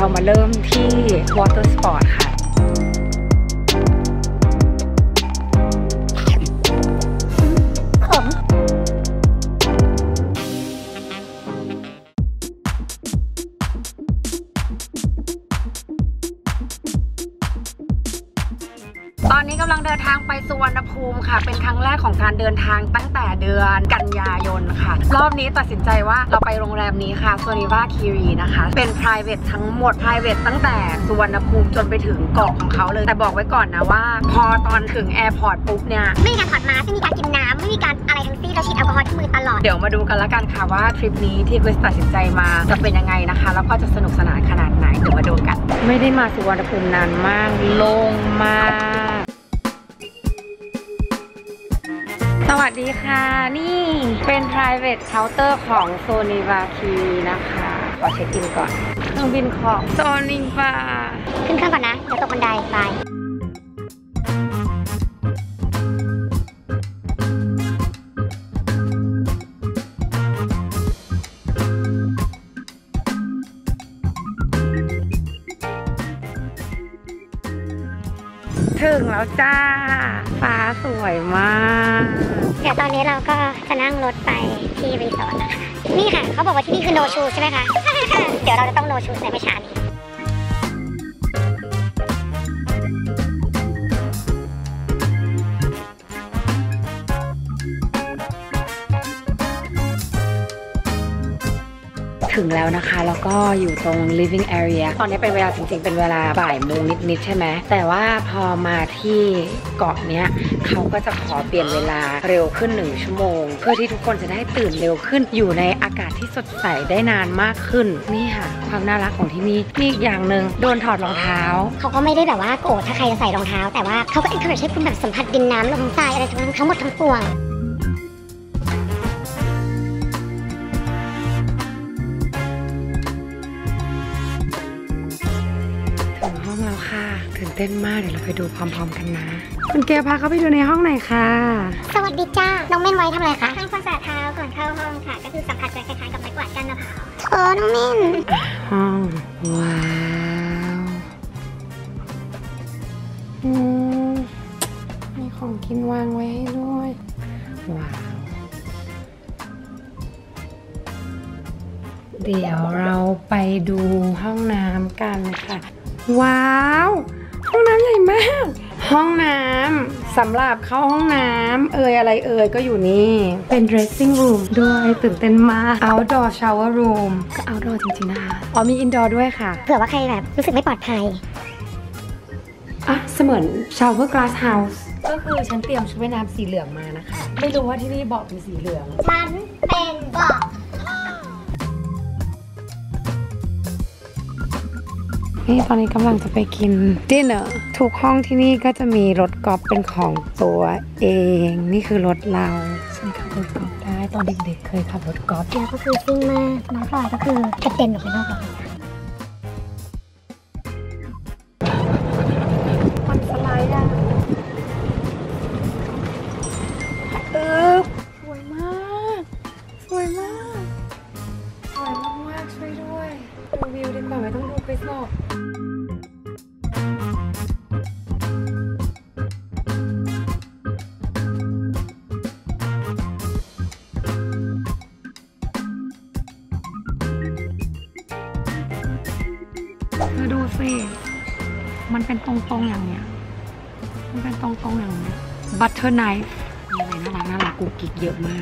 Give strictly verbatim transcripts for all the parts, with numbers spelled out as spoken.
เรามาเริ่มที่ Water Sport ค่ะตอนนี้กำลังเดินทางไปสุวรรณภูมิค่ะเป็นครั้งแรกของการเดินทางตั้งแต่เดือนกันยายนค่ะรอบนี้ตัดสินใจว่าเราไปโรงแรมนี้ค่ะ Soniva Kiri นะคะเป็น private ทั้งหมด private ตั้งแต่สุวรรณภูมิจนไปถึงเกาะของเขาเลยแต่บอกไว้ก่อนนะว่าพอตอนถึงแอร์พอร์ตปุ๊บเนี่ยไม่มีการถอดมาไม่มีการกินน้ำไม่มีการอะไรทั้งสิ้นเราฉีดแอลกอฮอล์ที่มือตลอดเดี๋ยวมาดูกันละกันค่ะว่าทริปนี้ที่คริสตัดสินใจมาจะเป็นยังไงนะคะแล้วก็จะสนุกสนานขนาดไหนเดี๋ยวมาดูกันไม่ได้มาสุวรรณภูมินานมากโล่งมากสวัสดีค่ะนี่เป็น private counter ของ Soniva Kiri นะคะขอเช็คอินก่อนเครื่องบินของ Soniva ขึ้นเครื่องก่อนนะเดี๋ยวตกบันไดไปถึงแล้วจ้าฟ้าสวยมากเดี๋ยวตอนนี้เราก็จะนั่งรถไปที่รีสอร์ทนะคะนี่ค่ะเขาบอกว่าที่นี่คือ no shoes ใช่ไหมคะ เดี๋ยวเราจะต้อง no shoes ในไม่ช้านี้ถึงแล้วนะคะแล้วก็อยู่ตรง living area ตอนนี้เป็นเวลาจริงๆเป็นเวลาบ่ายโมงนิดๆใช่ไหมแต่ว่าพอมาที่เกาะเนี้ยเขาก็จะขอเปลี่ยนเวลาเร็วขึ้นหนึ่งชั่วโมงเพื่อที่ทุกคนจะได้ตื่นเร็วขึ้นอยู่ในอากาศที่สดใสได้นานมากขึ้นนี่ค่ะความน่ารักของที่นี่นี่อีกอย่างหนึ่งโดนถอดรองเท้าเขาก็ไม่ได้แบบว่าโกรธถ้าใครจะใส่รองเท้าแต่ว่าเขาก็ encourage ให้คุณแบบสัมผัสดินน้ำลมทรายอะไรทั้งหมดทั้งปวงตื่นเต้นมากเดี๋ยวเราไปดูพร้อมๆกันนะคุณเกลพาเขาไปดูในห้องหน่อยค่ะสวัสดีจ้าน้องเม่นไว้ทำอะไรคะทำความสะอาดเท้าก่อนเข้าห้องค่ะก็คือสัมผัสจะคล้ายๆกับไม้กวาดก้านมะพร้าวโอ้น้องเม่นห้องว้าวอืมมีของกินวางไว้ให้ด้วยว้าวเดี๋ยวเราไปดูห้องน้ำกันค่ะว้าวห้องน้ำใหญ่มากห้องน้ำสำหรับเข้าห้องน้ำเอ่ยอะไรเอ่ยก็อยู่นี่เป็น dressing room ด้วยตื่นเต้นมาก outdoor shower room ก็ outdoor จริงๆนะคะอ๋อมี indoor ด้วยค่ะเผื่อว่าใครแบบรู้สึกไม่ปลอดภัยอ่ะเสมือน shower glass house ก็คือฉันเตรียมชุดว่ายน้ำสีเหลืองมานะคะไม่รู้ว่าที่นี่บอกเป็นสีเหลืองฉันเป็นบอกนี่ตอนนี้กำลังจะไปกินดินเนอร์ทุกห้องที่นี่ก็จะมีรถกอล์ฟเป็นของตัวเองนี่คือรถเราฉันขับรถกอล์ฟได้ตอนเด็กๆเคยขับรถกอล์ฟแล้วก็คือซิ่งมากน้องพลอยก็คือกระเด็นออกไปนอกรถมันสไลด์อ่ะเออสวยมากสวยมากสวยมากๆช่วยด้วยดูวิวดินก่อนไม่ต้องดูคริสหรอกมาดูสิมันเป็นตรงๆอย่างเนี้ยมันเป็นตรงๆอย่างเนี้ย butter knife มีอะไรน่ารักน่ารักกุ๊กกิ๊กเยอะมาก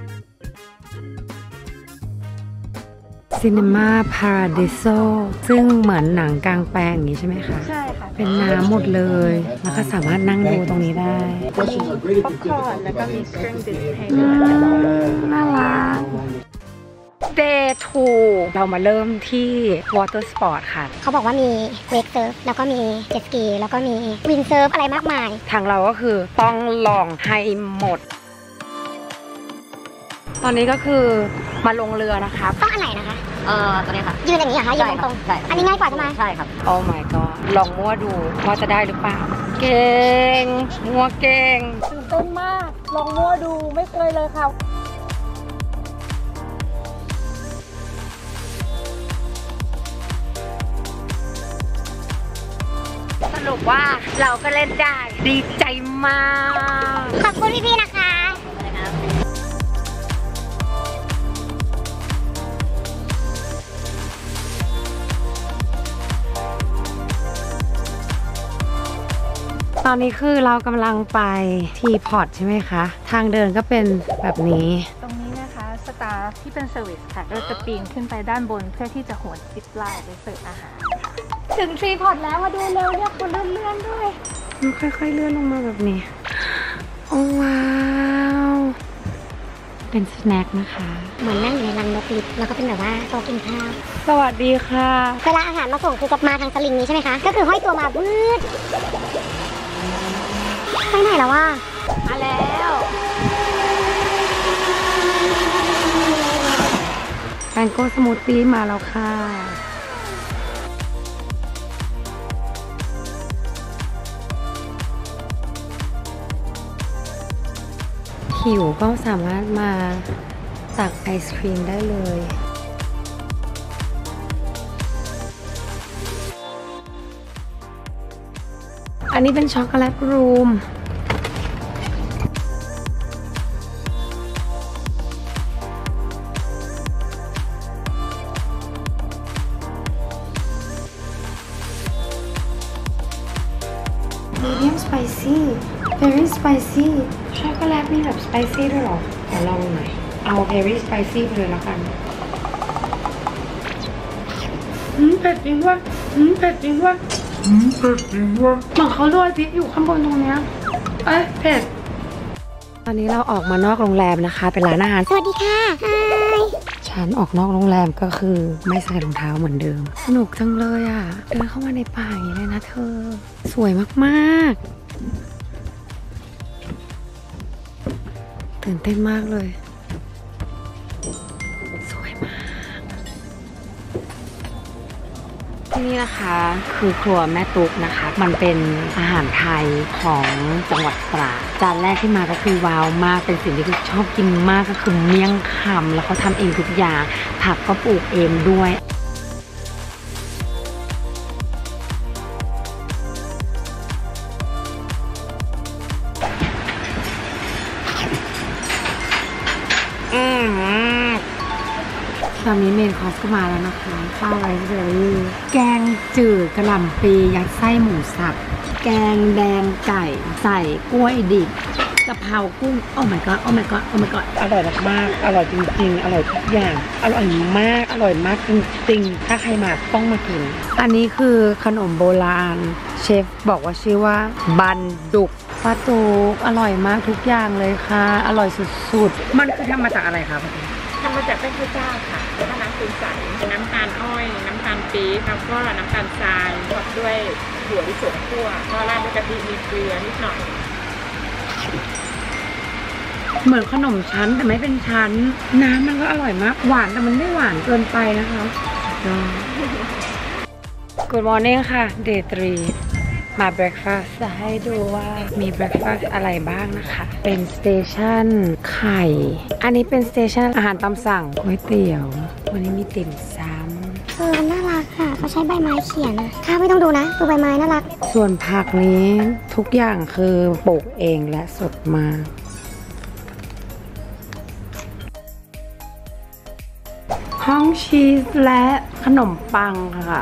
Cinema Paradiso ซึ่งเหมือนหนังกลางแปลงอย่างนี้ใช่ไหมคะใช่ค่ะเป็นน้ำหมดเลยแล้วก็สามารถนั่งดูตรงนี้ได้มีป๊อปคอร์นแล้วก็มีเครื่องดื่มให้ด้วยน่ารักDay ทู เรามาเริ่มที่ Water Sport ค่ะเขาบอกว่ามีเวกเซิร์ฟแล้วก็มีเจ็ตสกีแล้วก็มีวินเซิร์ฟอะไรมากมายทางเราก็คือต้องลองให้หมดตอนนี้ก็คือมาลงเรือนะคะต้องอันไหนนะคะเออตัวนี้ค่ะยืนอย่างนี้เหรอคะยืนตรงใช่อันนี้ง่ายกว่าใช่ไหมใช่ครับโอ้ my god ลองมั่วดูว่าจะได้หรือเปล่าเก่งมั่วเก่งตื่นเต้นมากลองมั่วดูไม่เคยเลยค่ะบว่าเราก็เล่นได้ดีใจมากขอบคุณพี่ๆนะคะตอนนี้คือเรากำลังไปทีพอร์ตใช่ไหมคะทางเดินก็เป็นแบบนี้ตรงนี้นะคะสตาฟที่เป็นเซอร์วิสค่ะก็จะปีนขึ้นไปด้านบนเพื่อที่จะโหนซิปไลน์ไปเสิร์ฟอาหารถึงทีพอร์ตแล้วมาดูเร็วเนี่ยคนเลื่อนๆด้วยมันค่อยๆเลื่อนลงมาแบบนี้โอ้ว้าวเป็นสแน็คนะคะเหมือนนั่งอยู่ในรังนกลิฟแล้วก็เป็นแบบว่าโต๊ะกินข้าวสวัสดีค่ะเวลาอาหารมาส่งคือกับมาทางสลิงนี้ใช่ไหมคะก็คือห้อยตัวมาบืดไปไหนแล้ววะมาแล้วแตงโก้สมูทตี้มาแล้วค่ะหิวก็สามารถมาตักไอศครีมได้เลยอันนี้เป็นช็อกโกแลตรูมmedium spicy very spicy ช็อกโกแลตมีแบบ spicy ด้วยหรอขอลองหน่อยเอา very spicy ไปเลยแล้วกันอืมเผ็ดจริงว่ะอืมเผ็ดจริงว่ะอืมเผ็ดจริงว่ะเหมือนเขาโรยพริกอยู่ข้างบนตรงเนี้ยเอ้ยเผ็ดตอนนี้เราออกมานอกโรงแรมนะคะเป็นร้านอาหารสวัสดีค่ะฉันออกนอกโรงแรมก็คือไม่ใส่รองเท้าเหมือนเดิมสนุกจังเลยอ่ะเดินเข้ามาในป่าอย่างนี้เลยนะเธอสวยมากๆตื่นเต้นมากเลยสวยมากที่นี่นะคะคือครัวแม่ตุ๊กนะคะมันเป็นอาหารไทยของจังหวัดตราดจานแรกที่มาก็คือว้าวมากเป็นสิ่งที่ชอบกินมากก็คือเมี่ยงคำแล้วเขาทำเองทุกอย่างผักก็ปลูกเองด้วยตอนนี้เมนคอร์สก็มาแล้วนะคะข้าวไรซ์เบอร์รี่แกงจืดกระหล่ำปียัดไส้หมูสับแกงแดงไก่ใส่กล้วยดิบกะเพรากุ้งโอ้ my god โอ้ my god โอ้ my god อร่อยมากๆอร่อยจริงๆอร่อยทุกอย่างอร่อยมากอร่อยมากจริงๆถ้าใครมาต้องมากินอันนี้คือขนมโบราณเชฟบอกว่าชื่อว่าบันดุกปลาตูอร่อยมากทุกอย่างเลยค่ะอร่อยสุดๆมันคือทำมาจากอะไรคะทำมาจากแป้งข้าวเจ้าค่ะแล้วก็น้ำปูนใสน้ำตาลอ้อยน้ำตาลปี๊บแล้วก็น้ำตาลทรายทอดด้วยถั่วลิสงคั่วก็ราดด้วยกะทิมีเกลือนิดหน่อยเหมือนขนมชั้นแต่ไม่เป็นชั้นน้ำมันก็อร่อยมากหวานแต่มันไม่หวานเกินไปนะคะ Good morning ค่ะ Day สามมา breakfast จะให้ดูว่ามี breakfast อะไรบ้างนะคะเป็นสเตชันไข่อันนี้เป็นสเตชันอาหารตามสั่งก๋วยเตี๋ยววันนี้มีติ่มซำเออน่ารักค่ะเขาใช้ใบไม้เขียนนะข้าไม่ต้องดูนะดูใบไม้น่ารักส่วนผักนี้ทุกอย่างคือปลูกเองและสดมากห้องชีสและขนมปังค่ะ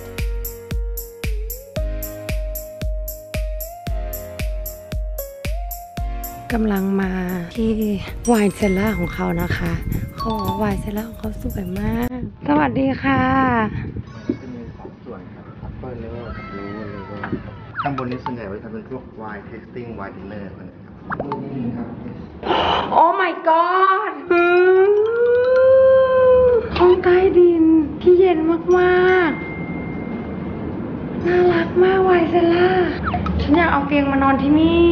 กำลังมาที่ไวน์เซลล่าของเขานะคะเขาบอกว่าไวน์เซลล่าของเขาสวยมากสวัสดีค่ะจะมีสองส่วนครับคัพเปิลเลเวลกับรูเลเวลข้างบนนี้ส่วนใหญ่จะเป็นพวกไวน์เทสติ้งไวน์ดินเนอร์นะครับโอ้ my god ห้องใต้ดินที่เย็นมากๆน่ารักมากไวน์เซลล่าฉันอยากเอาเตียงมานอนที่นี่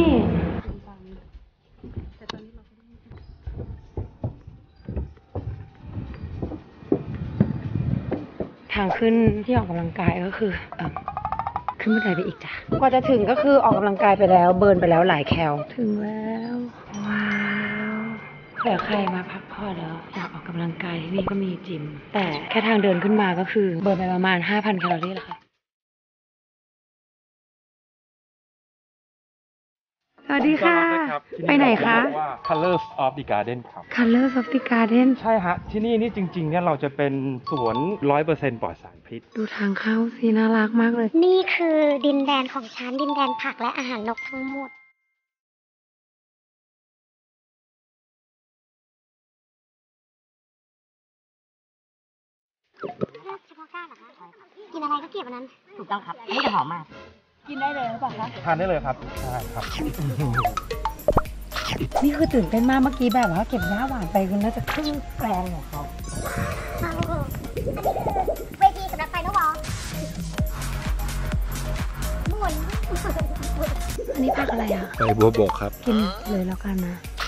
ทางขึ้นที่ออกกำลังกายก็คือเออขึ้นบันไดไปอีกจ้ะกว่าจะถึงก็คือออกกำลังกายไปแล้วเบิร์นไปแล้วหลายแคลถึงแล้วว้าวเผื่อใครมาพักผ่อนแล้วอยากออกกำลังกายที่นี่ก็มีจิมแต่แค่ทางเดินขึ้นมาก็คือเบิร์นไปประมาณ ห้าพัน แคลอรี่แล้วค่ะสวัสดีค่ะไปไหนคะว่า Colors of the Garden ครับ Colors of the Garden ใช่ฮะ ที่นี่นี่จริงๆเนี่ยเราจะเป็นสวน ร้อยเปอร์เซ็นต์ ปลอดสารพิษดูทางเข้าสิน่ารักมากเลยนี่คือดินแดนของฉันดินแดนผักและอาหารนกทั้งหมดเฉพาะก้านเหรอคะกินอะไรก็เก็บอันนั้นถูกต้องครับนี่จะหอมมาก กินได้เลยหรือเปล่าคะทานได้เลยครับใช่ครับนี่คือตื่นเต้นมากเมื่อกี้แบบว่าเก็บหน้าหวานไปคือน่าจะครึ่งแปลงของเขาเวทีสำหรับไฟนอลวอลหมุนอันนี้ผักอะไรอ่ะใบบัวบกครับกินเลยแล้วกันนะ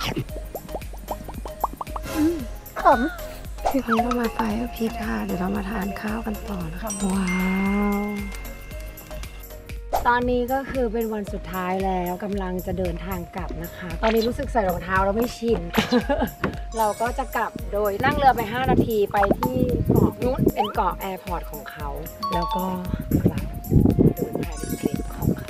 ขมที่เขาก็มาไฟพีทาเดี๋ยวเรามาทานข้าวกันต่อนะคะว้าว ตอนนี้ก็คือเป็นวันสุดท้ายแล้วกำลังจะเดินทางกลับนะคะ ตอนนี้รู้สึกใส่รองเท้าแล้วไม่ชิน เราก็จะกลับโดยนั่งเรือไปห้านาทีไปที่เกาะนู้นเป็นเกาะแอร์พอร์ตของเขา แล้วก็กลับเดินทางเป็นคลิปของเขา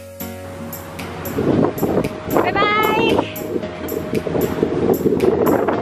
บ๊ายบาย